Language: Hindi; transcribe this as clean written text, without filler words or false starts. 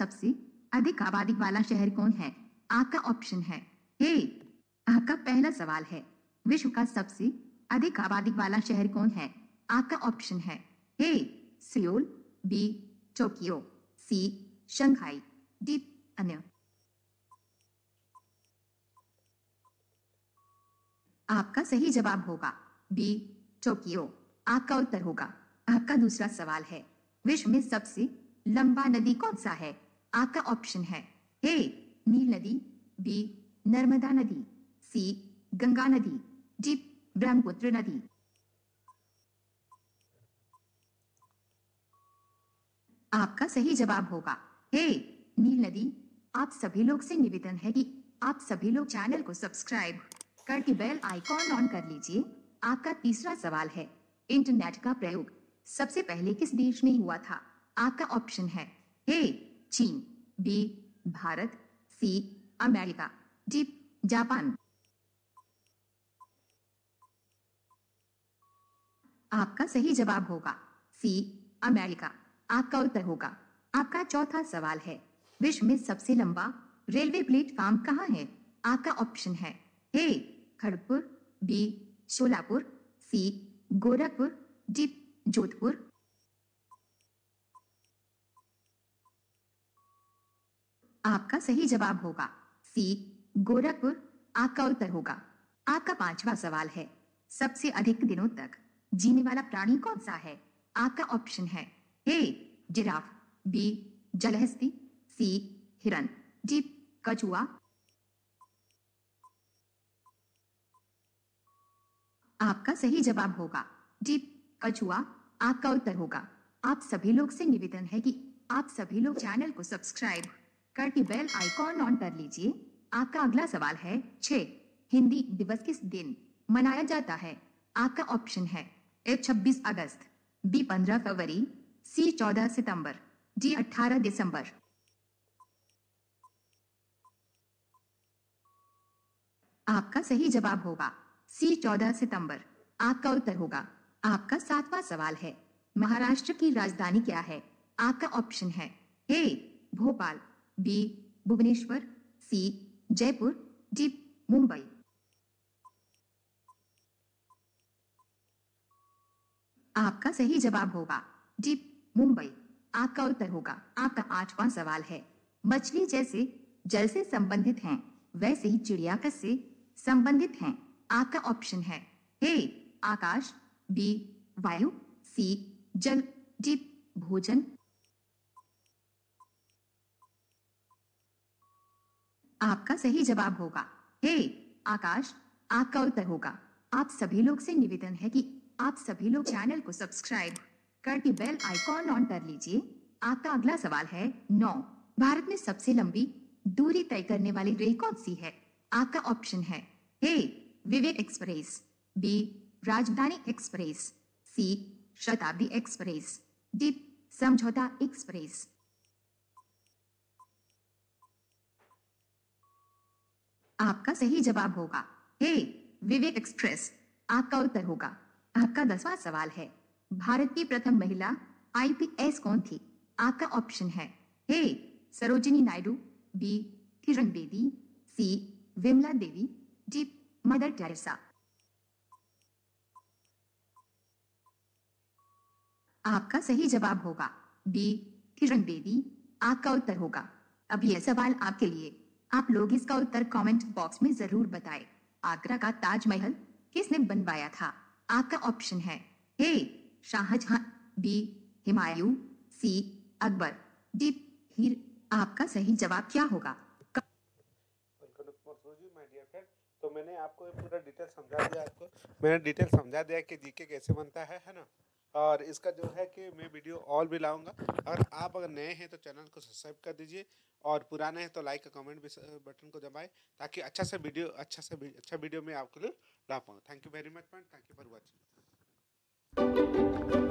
सबसे अधिक आबादी वाला शहर कौन है? आपका ऑप्शन है ए। आपका पहला सवाल है, विश्व का सबसे अधिक आबादी वाला शहर कौन है? आपका ऑप्शन है A Seoul, B Tokyo, C Shanghai, D अन्य। आपका सही जवाब होगा बी टोक्यो। आपका उत्तर होगा। आपका दूसरा सवाल है, विश्व में सबसे लंबा नदी कौन सा है? आपका ऑप्शन है ए नील नदी, बी नर्मदा नदी, सी गंगा नदी, डी ब्रह्मपुत्र नदी। आपका सही जवाब होगा ए नील नदी। आप सभी लोग से निवेदन है कि आप सभी लोग चैनल को सब्सक्राइब करके बेल आइकॉन ऑन कर लीजिए। आपका तीसरा सवाल है, इंटरनेट का प्रयोग सबसे पहले किस देश में हुआ था? आपका ऑप्शन है ए चीन, B Bharat, C America, D Japan. आपका सही जवाब होगा सी अमेरिका। आपका उत्तर होगा। आपका चौथा सवाल है, विश्व में सबसे लंबा रेलवे प्लेटफॉर्म कहाँ है? आपका ऑप्शन है A Kharagpur, B Solapur, C Gorakhpur, D Jodhpur. आपका सही जवाब होगा सी गोरखपुर। आपका उत्तर होगा। आपका पांचवा सवाल है, सबसे अधिक दिनों तक जीने वाला प्राणी कौन सा है? आपका ऑप्शन है ए जिराफ, बी जलहस्ती, सी हिरन, डी कछुआ। आपका सही जवाब होगा डी कछुआ। आपका उत्तर होगा। आप सभी लोग से निवेदन है कि आप सभी लोग चैनल को सब्सक्राइब करके बेल आइकॉन ऑन कर लीजिए। आपका अगला सवाल है 6 हिंदी दिवस किस दिन मनाया जाता है? आपका ऑप्शन है ए 26 अगस्त, बी 15 फरवरी, सी 14 सितंबर, डी 18 दिसंबर। आपका सही जवाब होगा सी 14 सितंबर। आपका उत्तर होगा। आपका सातवां सवाल है, महाराष्ट्र की राजधानी क्या है? आपका ऑप्शन है A Bhopal, B Bhubaneswar, C Jaipur, D Mumbai. आपका सही जवाब होगा डी मुंबई। आपका उत्तर होगा। आपका आठवां सवाल है, मछली जैसे जल से संबंधित हैं वैसे ही चिड़िया किससे संबंधित हैं? आपका ऑप्शन है ए आकाश, बी वायु, सी जल, डी भोजन। आपका सही जवाब होगा ए आकाश। आपका उत्तर होगा। आप सभी लोग से निवेदन है कि आप सभी लोग चैनल को सब्सक्राइब करके बेल आइकॉन ऑन कर लीजिए। आपका अगला सवाल है 9 भारत में सबसे लंबी दूरी तय करने वाली रेल कौन सी है? आपका ऑप्शन है A Vivek express, B Rajdhani express, C Shatabdi express, D समझौता एक्सप्रेस। आपका सही जवाब होगा ए विवेक एक्सप्रेस। आपका उत्तर होगा। आपका 10वां सवाल है, भारत की प्रथम महिला आईपीएस कौन थी? आपका ऑप्शन है A Sarojini Naidu, B Kiran Bedi, C Vimala Devi, D Mother Teresa. आपका सही जवाब होगा बी किरण बेदी। आपका उत्तर होगा। अब यह सवाल आपके लिए। आप लोग इसका उत्तर कमेंट बॉक्स में जरूर बताएं। आगरा का ताजमहल किसने बनवाया था? आपका ऑप्शन है A Shahjahan, B Humayun, C Akbar, D Heer. आपका सही जवाब क्या होगा? माय डियर फ्रेंड, तो मैंने आपको ये पूरा डिटेल समझा दिया। मैंने डिटेल समझा दिया कि जीके कैसे बनता है ना। और इसका जो है कि मैं वीडियो और भी लाऊंगा। अगर नए हैं तो चैनल को सब्सक्राइब कर दीजिए, और पुराने हैं तो लाइक का कमेंट बटन को दबाएं, ताकि अच्छा वीडियो मैं आपके लिए ला पाऊँ। Thank you very much friend, thank you for watching.